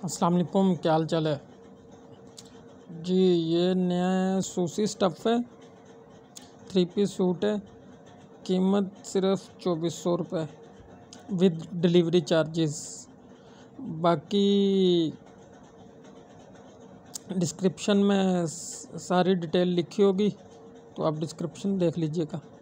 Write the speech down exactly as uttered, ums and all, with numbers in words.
अस्सलाम वालेकुम, क्या हाल चाल है जी। ये नया सूसी स्टफ़ है, थ्री पीस सूट है। कीमत सिर्फ चौबीस सौ रुपये विद डिलीवरी चार्जेस। बाकी डिस्क्रिप्शन में सारी डिटेल लिखी होगी, तो आप डिस्क्रिप्शन देख लीजिएगा।